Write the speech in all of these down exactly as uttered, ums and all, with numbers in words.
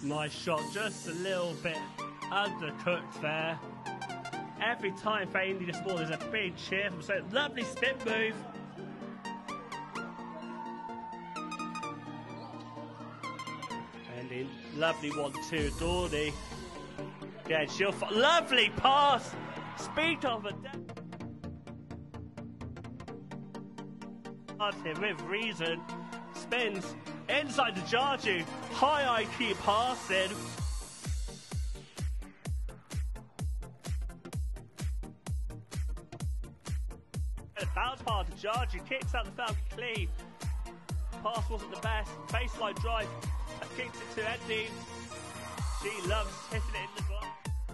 Nice shot, just a little bit undercooked there. Every time Faye Endean scores, there's a big cheer from so lovely spin move. Endean, lovely one two, Dorney. Again, she'll f lovely pass. Speed of a here with reason. Spins inside the Jarju. High I Q passing. And a bounce pass to Jarju. Kicks out the Falcon clean. Pass wasn't the best. Baseline drive. And kicks it to Endean. She loves hitting it in the glass.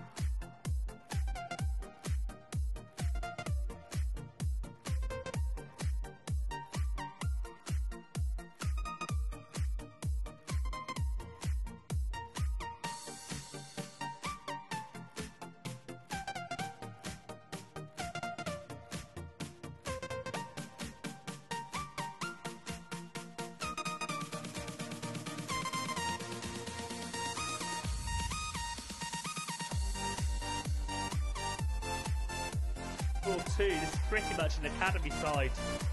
Two. This is pretty much an academy side.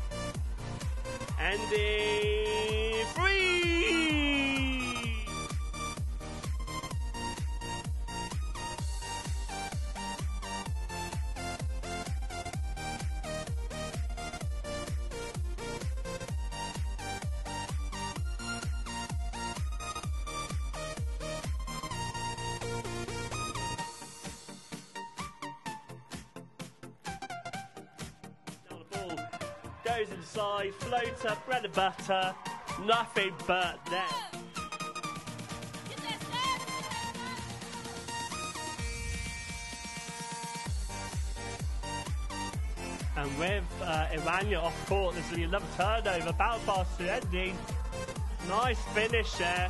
Endean free. Goes inside, floater, bread and butter, nothing but net. And with uh, Irania off court, there's going to be another turnover, bounce pass to Endean. Nice finish there.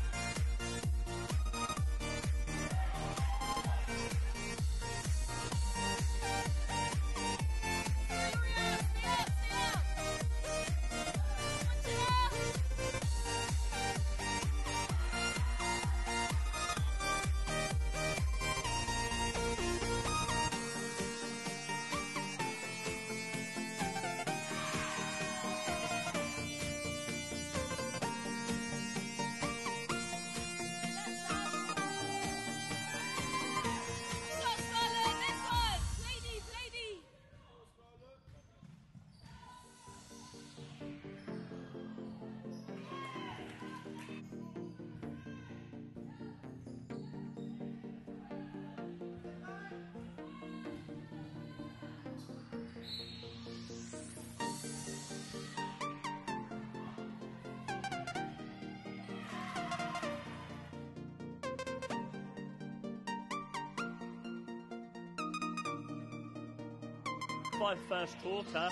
By the first quarter.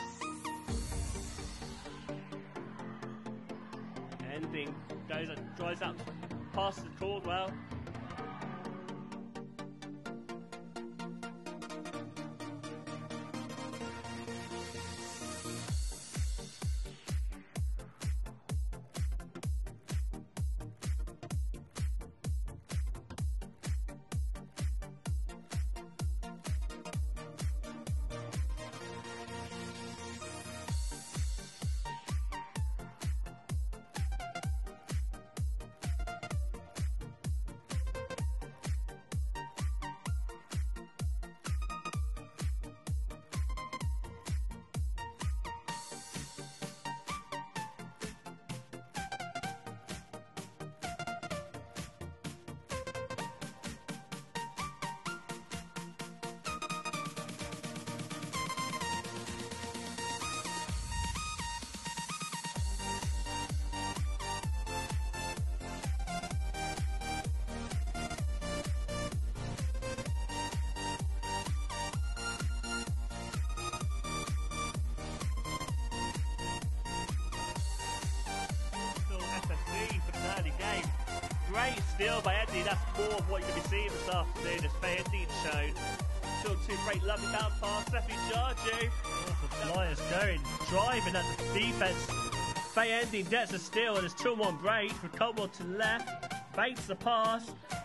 Endean goes and drives out past the Caldwell. Great steal by Endean. That's more of what you're going to be seeing this afternoon as Faye Endean shown. Still two great lovely bounce pass. Stephanie Jarju. The Flyers going, driving at the defense. Faye Endean gets a steal and it's two on one break. From Caldwell to the left. Baits the pass.